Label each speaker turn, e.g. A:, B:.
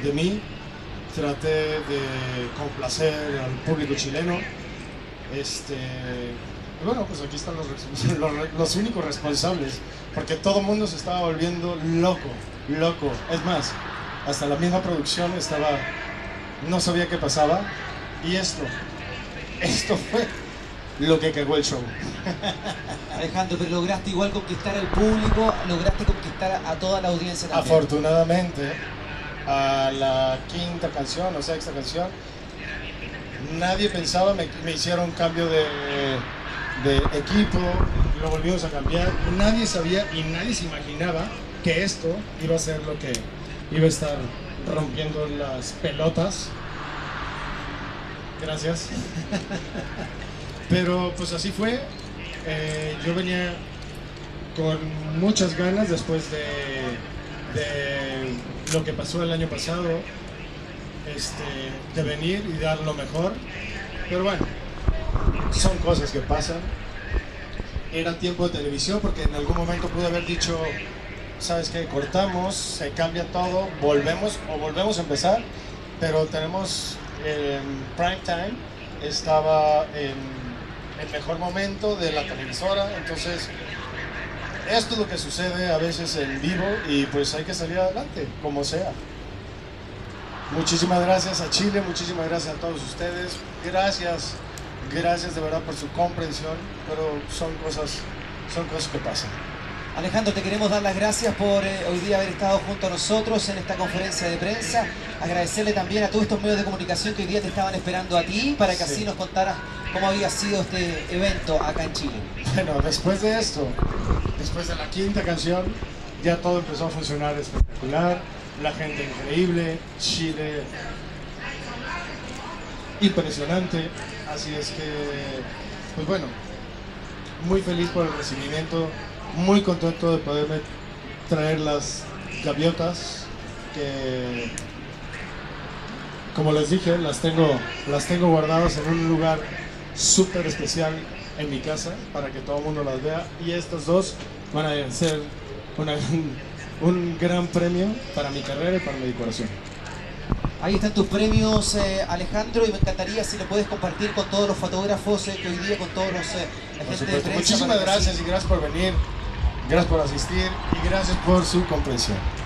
A: de mí, traté de complacer al público chileno. Bueno, pues aquí están los únicos responsables, porque todo el mundo se estaba volviendo loco. Es más, hasta la misma producción no sabía qué pasaba, y esto fue lo que cagó el show.
B: Alejandro, pero lograste igual conquistar al público, lograste conquistar a toda la audiencia también.
A: Afortunadamente, a la quinta canción o sexta canción, nadie pensaba, me hicieron cambio de equipo, lo volvimos a cambiar. Nadie sabía y nadie se imaginaba que esto iba a ser lo que iba a estar rompiendo las pelotas. Gracias. Pero pues así fue. Yo venía con muchas ganas después de lo que pasó el año pasado, de venir y dar lo mejor. Pero bueno, son cosas que pasan. Era tiempo de televisión, porque en algún momento pude haber dicho, ¿sabes qué? Cortamos, se cambia todo, volvemos a empezar. Pero tenemos prime time, estaba en el mejor momento de la televisora, entonces esto es lo que sucede a veces en vivo, y pues hay que salir adelante, como sea. Muchísimas gracias a Chile, muchísimas gracias a todos ustedes, gracias de verdad por su comprensión, pero son cosas que pasan.
B: Alejandro, te queremos dar las gracias por hoy día haber estado junto a nosotros en esta conferencia de prensa. Agradecerle también a todos estos medios de comunicación que hoy día te estaban esperando a ti, para que así nos contaras cómo había sido este evento acá en Chile.
A: Bueno, después de esto, después de la quinta canción, ya todo empezó a funcionar espectacular, la gente increíble, Chile impresionante, así es que, pues bueno, muy feliz por el recibimiento, muy contento de poderme traer las gaviotas, que, como les dije, las tengo guardadas en un lugar súper especial en mi casa, para que todo el mundo las vea, y estos dos van a ser un gran premio para mi carrera y para mi decoración.
B: Ahí están tus premios, Alejandro, y me encantaría si lo puedes compartir con todos los fotógrafos que hoy día, con todos los agentes de prensa.
A: Muchísimas gracias, y gracias por venir, gracias por asistir y gracias por su comprensión.